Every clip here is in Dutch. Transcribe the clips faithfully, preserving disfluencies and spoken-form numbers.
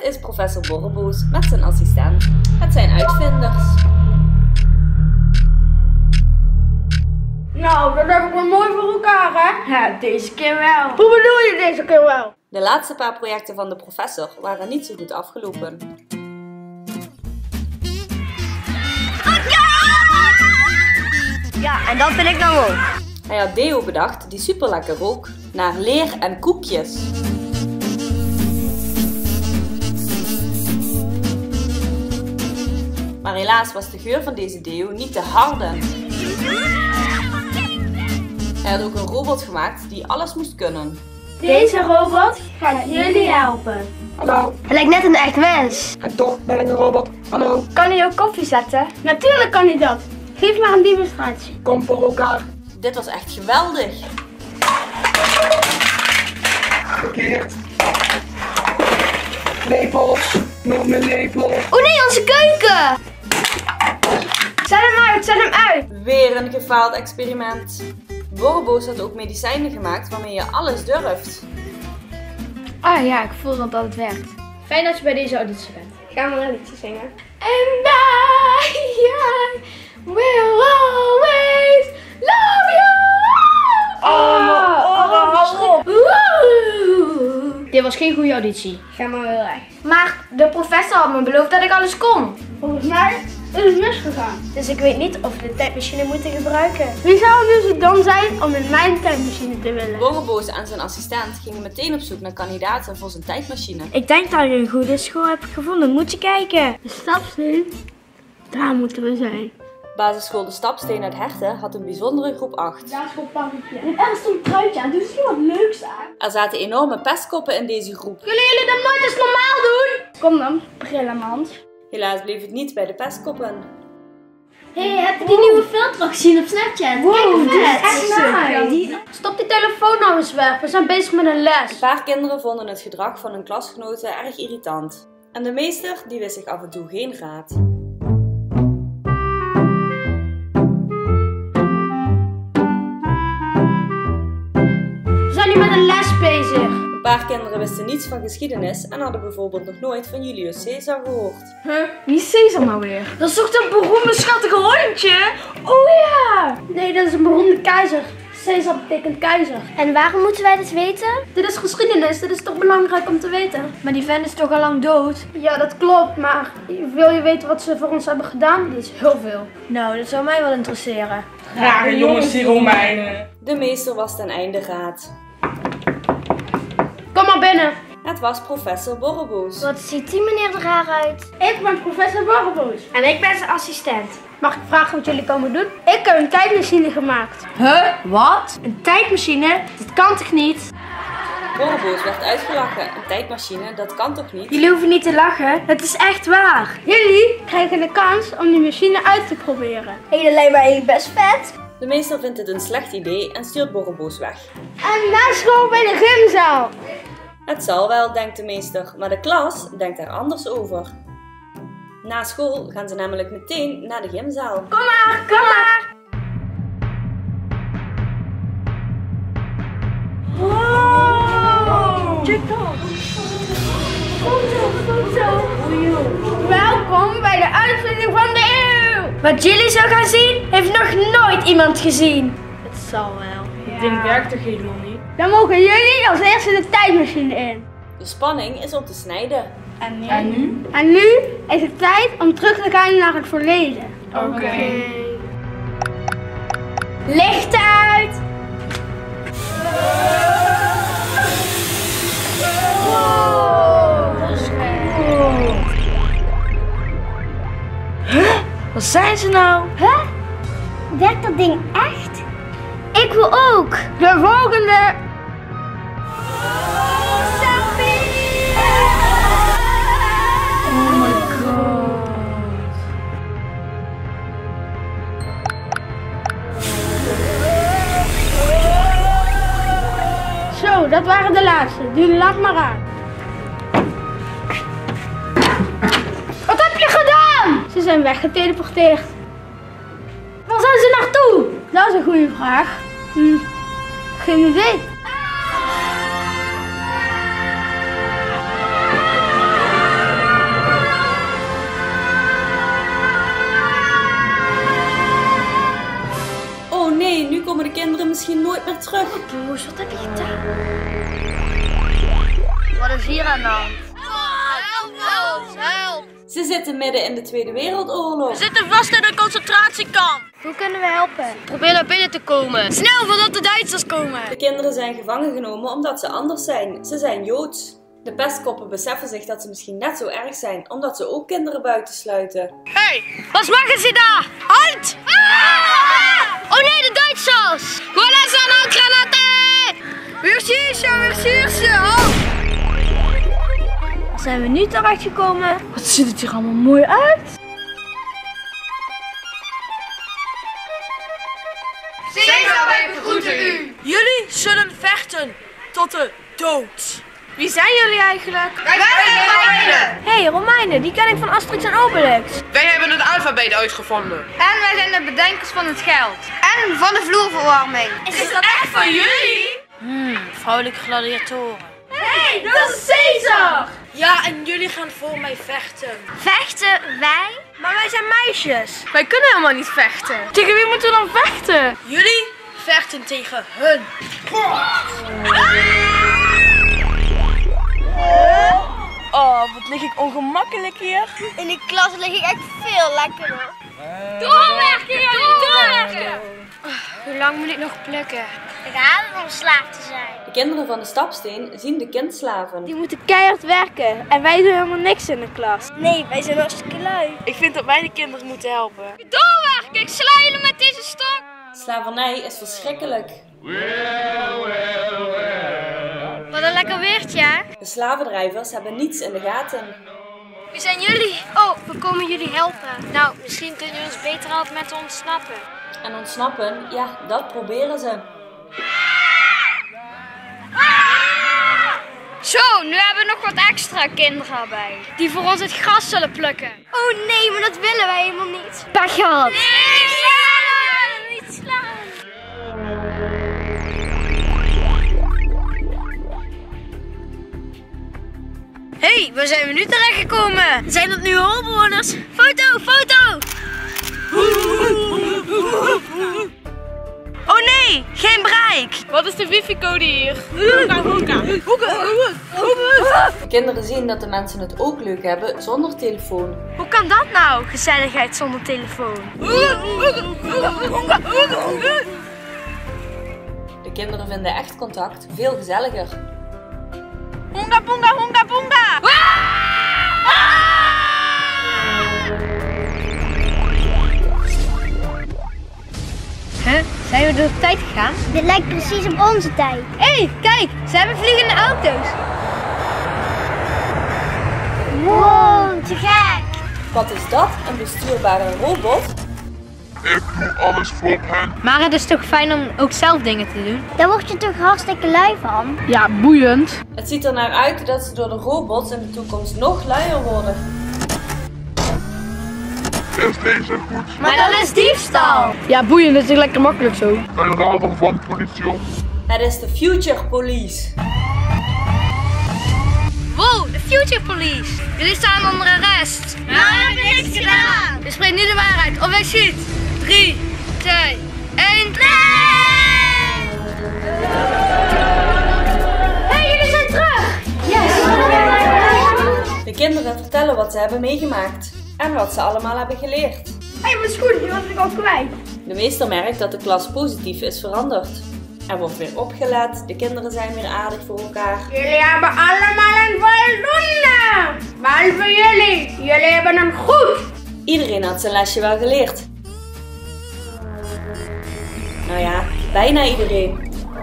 is professor Borreboos met zijn assistent. Het zijn uitvinders. Nou, dat heb ik wel mooi voor elkaar, hè? Ja, deze keer wel. Hoe bedoel je deze keer wel? De laatste paar projecten van de professor waren niet zo goed afgelopen. Ja, en dat vind ik nou ook. Hij had deo bedacht die super lekker rook naar leer en koekjes. Maar helaas was de geur van deze deo niet te harde. Hij had ook een robot gemaakt die alles moest kunnen. Deze robot gaat jullie helpen. Hallo. Hij lijkt net een echt mens. En toch ben ik een robot. Hallo. Kan hij ook koffie zetten? Natuurlijk kan hij dat. Geef maar een demonstratie. Kom voor elkaar. Dit was echt geweldig. Verkeerd. Lepels. Nog meer lepels. Oh nee, onze keuken! Zet hem uit, zet hem uit! Weer een gefaald experiment. Borreboos had ook medicijnen gemaakt waarmee je alles durft. Ah ja, ik voel dat dat het werkt. Fijn dat je bij deze auditie bent. Ga maar een liedje zingen. And I, I will always love you! Oh, oh, hou op. Dit was geen goede auditie. Ga maar heel erg. Maar de professor had me beloofd dat ik alles kon. Volgens mij is het misgegaan. Dus ik weet niet of we de tijdmachine moeten gebruiken. Wie zou nu zo dom zijn om in mijn tijdmachine te willen? Borreboos en zijn assistent gingen meteen op zoek naar kandidaten voor zijn tijdmachine. Ik denk dat ik een goede school heb gevonden. Moet je kijken. De stapsteen. Daar moeten we zijn. Basisschool De Stapsteen uit Herten had een bijzondere groep acht. Daar is gewoon pannetje. En er stond een truitje aan. Doe eens wat leuks aan. Er zaten enorme pestkoppen in deze groep. Kunnen jullie dat nooit eens normaal doen? Kom dan, bril aan mijn hand. Helaas bleef het niet bij de pestkoppen. Hé, hey, heb je die nieuwe filter nog gezien op Snapchat? Wow, kijk dit is echt nice. Stop die telefoon nou eens weg, we zijn bezig met een les. Een paar kinderen vonden het gedrag van hun klasgenoten erg irritant. En de meester die wist zich af en toe geen raad. We zijn nu met een les bezig. Een paar kinderen wisten niets van geschiedenis en hadden bijvoorbeeld nog nooit van Julius Caesar gehoord. Huh? Wie is Caesar nou weer? Dat is toch dat beroemde schattige hondje? Oh ja! Nee, dat is een beroemde keizer. Caesar betekent keizer. En waarom moeten wij dit weten? Dit is geschiedenis, dit is toch belangrijk om te weten? Maar die vent is toch al lang dood? Ja, dat klopt, maar wil je weten wat ze voor ons hebben gedaan? Dat is heel veel. Nou, dat zou mij wel interesseren. Rare jongens die Romeinen. De meester was ten einde raad. Kom maar binnen. Het was professor Borreboos. Wat ziet die meneer er raar uit? Ik ben professor Borreboos. En ik ben zijn assistent. Mag ik vragen wat jullie komen doen? Ik heb een tijdmachine gemaakt. Huh? Wat? Een tijdmachine? Dat kan toch niet? Borreboos werd uitgelachen. Een tijdmachine, dat kan toch niet? Jullie hoeven niet te lachen. Het is echt waar. Jullie krijgen de kans om die machine uit te proberen. Hé, dat lijkt mij eigenlijk best vet. De meester vindt het een slecht idee en stuurt Borreboos weg. En na school bij de gymzaal. Het zal wel, denkt de meester, maar de klas denkt er anders over. Na school gaan ze namelijk meteen naar de gymzaal. Kom maar, kom maar. Wow. Check dat. Foto, foto. Welkom bij de uitvinding van de eeuw. Wat jullie zo gaan zien, heeft nog nooit iemand gezien. Het zal wel. Het ding werkt toch helemaal niet? Dan mogen jullie als eerste de tijdmachine in. De spanning is om te snijden. En nu? En nu? En nu is het tijd om terug te gaan naar het verleden. Oké. Okay. Licht uit! Wow, dat is cool. Huh? Wat zijn ze nou? Huh? Werkt dat ding echt? Ik wil ook. De volgende! Oh my god. Zo, dat waren de laatste. Doe de lamp maar aan. Wat heb je gedaan? Ze zijn weggeteleporteerd. Waar zijn ze naartoe? Dat is een goede vraag. Hm, geen idee. misschien nooit meer terug. Boos, wat heb je gedaan? Wat is hier aan de hand? Help ons, help! Ze zitten midden in de Tweede Wereldoorlog. We zitten vast in een concentratiekamp. Hoe kunnen we helpen? Probeer naar binnen te komen. Snel, voordat de Duitsers komen. De kinderen zijn gevangen genomen omdat ze anders zijn. Ze zijn Joods. De pestkoppen beseffen zich dat ze misschien net zo erg zijn, omdat ze ook kinderen buitensluiten. Hé, hey, wat maken ze daar? Halt! Ah! Oh nee, de Duitsers! Voilà, zijn handgranaten! Weer schiessen, weer schiessen! Oh. Zijn we nu terechtgekomen? Wat ziet het hier allemaal mooi uit? Caesar, wij begroeten u! Jullie zullen vechten tot de dood. Wie zijn jullie eigenlijk? Wij zijn de Romeinen! Hé, hey, Romeinen, die ken ik van Asterix en Obelix. Wij hebben het alfabet uitgevonden. En wij zijn de bedenkers van het geld. En van de vloerverwarming. Is dat echt van jullie? Hmm, vrouwelijke gladiatoren. Hé, hey, dat is Caesar! Ja, en jullie gaan voor mij vechten. Vechten wij? Maar wij zijn meisjes. Wij kunnen helemaal niet vechten. Tegen wie moeten we dan vechten? Jullie vechten tegen hun. Oh, wat lig ik ongemakkelijk hier. In die klas lig ik echt veel lekkerder. Doorwerken jullie, doorwerken! Hoe lang moet ik nog plukken? Ik haat het om slaaf te zijn. De kinderen van de Stapsteen zien de kindslaven. Die moeten keihard werken en wij doen helemaal niks in de klas. Nee, wij zijn hartstikke lui. Ik vind dat wij de kinderen moeten helpen. Doorwerken, ik sla jullie met deze stok. Slavernij is verschrikkelijk. Wat een lekker weertje, hè? De slavendrijvers hebben niets in de gaten. Wie zijn jullie? Oh, we komen jullie helpen. Nou, misschien kunnen jullie ons beter helpen met te ontsnappen. En ontsnappen, ja, dat proberen ze. Zo, nu hebben we nog wat extra kinderen bij. Die voor ons het gras zullen plukken. Oh nee, maar dat willen wij helemaal niet. Pech gehad. Nee, slaan! Niet slaan! Hé, hey, waar zijn we nu terechtgekomen? Zijn dat nu holbewoners? Foto, foto! Oh nee, geen bereik! Wat is de wifi-code hier? De kinderen zien dat de mensen het ook leuk hebben zonder telefoon. Hoe kan dat nou, gezelligheid zonder telefoon? De kinderen vinden echt contact veel gezelliger. Honga, bonga, honga, bonga! Huh? Zijn we door de tijd gegaan? Dit lijkt precies op onze tijd. Hé, hey, kijk! Ze hebben vliegende auto's. Wow, te gek! Wat is dat? Een bestuurbare robot? Ik doe alles voor hen. Maar het is toch fijn om ook zelf dingen te doen? Daar word je toch hartstikke lui van? Ja, boeiend. Het ziet er naar uit dat ze door de robots in de toekomst nog luier worden. Is deze goed? Maar dat is diefstal! Ja, boeiend, dat is lekker makkelijk zo. Een radar van politie op. Het is de Future Police. Wow, de Future Police! Jullie staan onder arrest. Maar we hebben niks gedaan! Je spreekt nu de waarheid, of ik schiet. drie, twee, één... Nee! Hey, jullie zijn terug! Yes! De kinderen vertellen wat ze hebben meegemaakt en wat ze allemaal hebben geleerd. Hé, hey, mijn schoen, die was ik al kwijt. De meester merkt dat de klas positief is veranderd. Er wordt weer opgelet, de kinderen zijn weer aardig voor elkaar. Jullie hebben allemaal een voldoende! Behalve jullie, jullie hebben een goed! Iedereen had zijn lesje wel geleerd. Nou ja, bijna iedereen.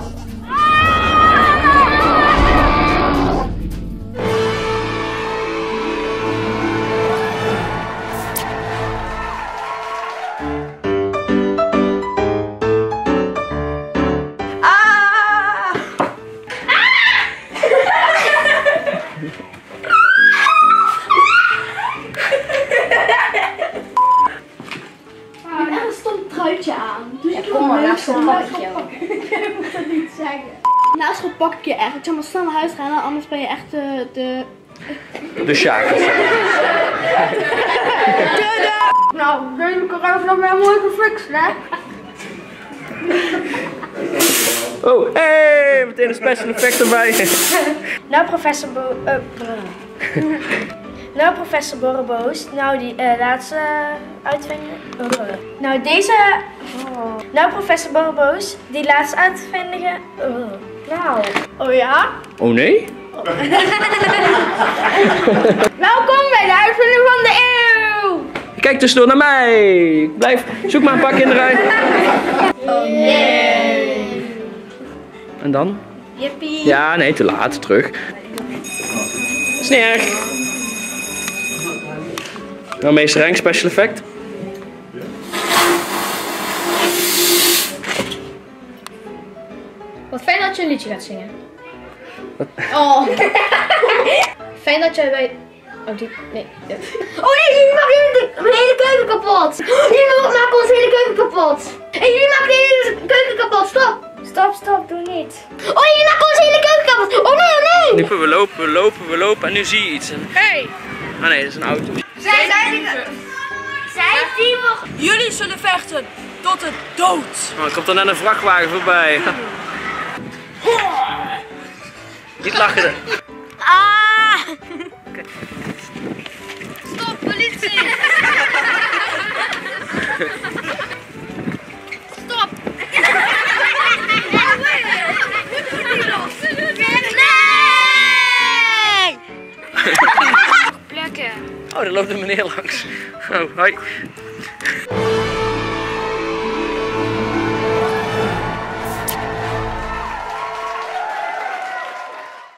Kom maar, naast school pak ik jou. Ik moet dat niet zeggen. Na school pak ik je echt. Ik zal maar snel naar huis gaan, anders ben je echt de... de... De Sjaak. Nou, deze heb ik er even nog wel mooi gefixt, hè? Oh, hey, meteen een special effect erbij. Nou, professor Bo... Uh, nou, professor Borreboos. Nou, die uh, laatste uitvinding... Uh. Nou, deze... Oh. Nou, professor Borreboos. Die laatste uitvindingen... Uh. Nou. Oh ja? Oh nee? Oh. Welkom bij de uitvinding van de eeuw! Kijk tussendoor naar mij. Blijf, zoek maar een paar kinderen uit. Oh nee. En dan? Jippie. Ja, nee, te laat. Terug. Is niet erg. Nou, meester Henk, special effect. Wat fijn dat je een liedje gaat zingen. Wat? Oh. Fijn dat jij bij... Oh, die... Nee. Oh nee, jullie maken mijn hele keuken kapot. Jullie maken onze hele keuken kapot. En jullie maken de hele keuken kapot. Stop. Stop, stop. Doe niet. Oh, jullie maken onze hele keuken kapot. Oh nee, oh nee. Nu, we lopen, we lopen, we lopen en nu zie je iets. Hey! Ah nee, dat is een auto. Zij zijn die... Zij die nog... Jullie zullen vechten tot de dood. Oh, er komt er net een vrachtwagen voorbij. Niet lachen. Ah! Okay. Stop, politie! Stop! Nee! Plekken. Oh, daar loopt een meneer langs. Oh, hoi.